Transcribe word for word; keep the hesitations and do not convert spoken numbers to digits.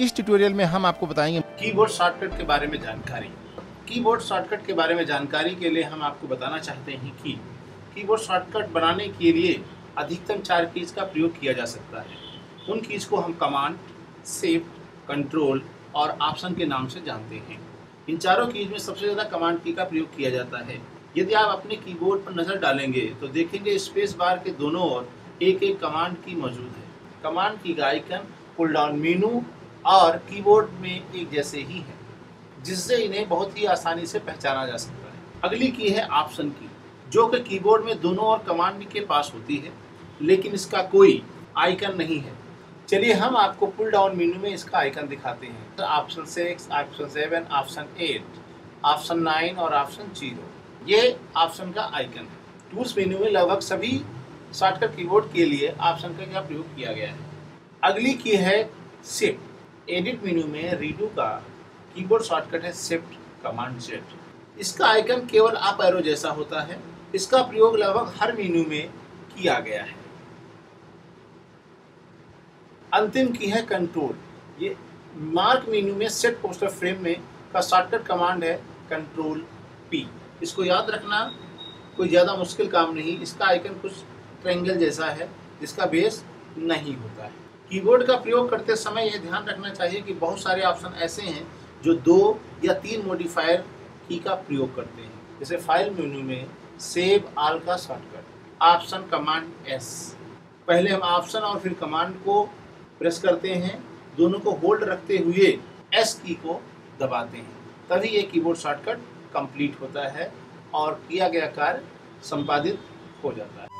इस ट्यूटोरियल में हम आपको बताएंगे कीबोर्ड शॉर्टकट के बारे में जानकारी। कीबोर्ड शॉर्टकट के बारे में जानकारी के लिए हम आपको बताना चाहते हैं कि कीबोर्ड शॉर्टकट बनाने के लिए अधिकतम चार कीज का प्रयोग किया जा सकता है। उन कीज को हम कमांड, शिफ्ट, कंट्रोल और ऑप्शन के नाम से जानते हैं। इन चारों कीज में सबसे ज़्यादा कमांड की का प्रयोग किया जाता है। यदि आप अपने कीबोर्ड पर नज़र डालेंगे तो देखेंगे स्पेस बार के दोनों ओर एक एक कमांड की मौजूद है। कमांड की का आइकन पुल डाउन मेनू और कीबोर्ड में एक जैसे ही है, जिससे इन्हें बहुत ही आसानी से पहचाना जा सकता है। अगली की है ऑप्शन की, जो कि कीबोर्ड में दोनों ओर कमांड के पास होती है, लेकिन इसका कोई आइकन नहीं है। चलिए हम आपको पुल डाउन मेनू में इसका आइकन दिखाते हैं। तो option six, option seven, option eight, option nine और ऑप्शन जीरो, ये ऑप्शन का आइकन है। टूल्स मेनू में लगभग सभी शॉर्टकट कीबोर्ड के लिए ऑप्शन का क्या प्रयोग किया गया है। अगली की है शिफ्ट। एडिट मेनू में रीडू का कीबोर्ड शॉर्टकट है शिफ्ट कमांड जेड। इसका आइकन केवल अप एरो जैसा होता है। इसका प्रयोग लगभग हर मेनू में किया गया है। अंतिम की है कंट्रोल। ये मार्क मेनू में सेट पोस्टर फ्रेम में का शॉर्टकट कमांड है कंट्रोल पी। इसको याद रखना कोई ज़्यादा मुश्किल काम नहीं। इसका आइकन कुछ ट्रायंगल जैसा है, जिसका बेस नहीं होता है। कीबोर्ड का प्रयोग करते समय यह ध्यान रखना चाहिए कि बहुत सारे ऑप्शन ऐसे हैं जो दो या तीन मॉडिफायर की का प्रयोग करते हैं। जैसे फाइल मेनू में सेव ऑल का शॉर्टकट, ऑप्शन कमांड एस। पहले हम ऑप्शन और फिर कमांड को प्रेस करते हैं, दोनों को होल्ड रखते हुए एस की को दबाते हैं, तभी ये कीबोर्ड शॉर्टकट कंप्लीट होता है और किया गया कार्य संपादित हो जाता है।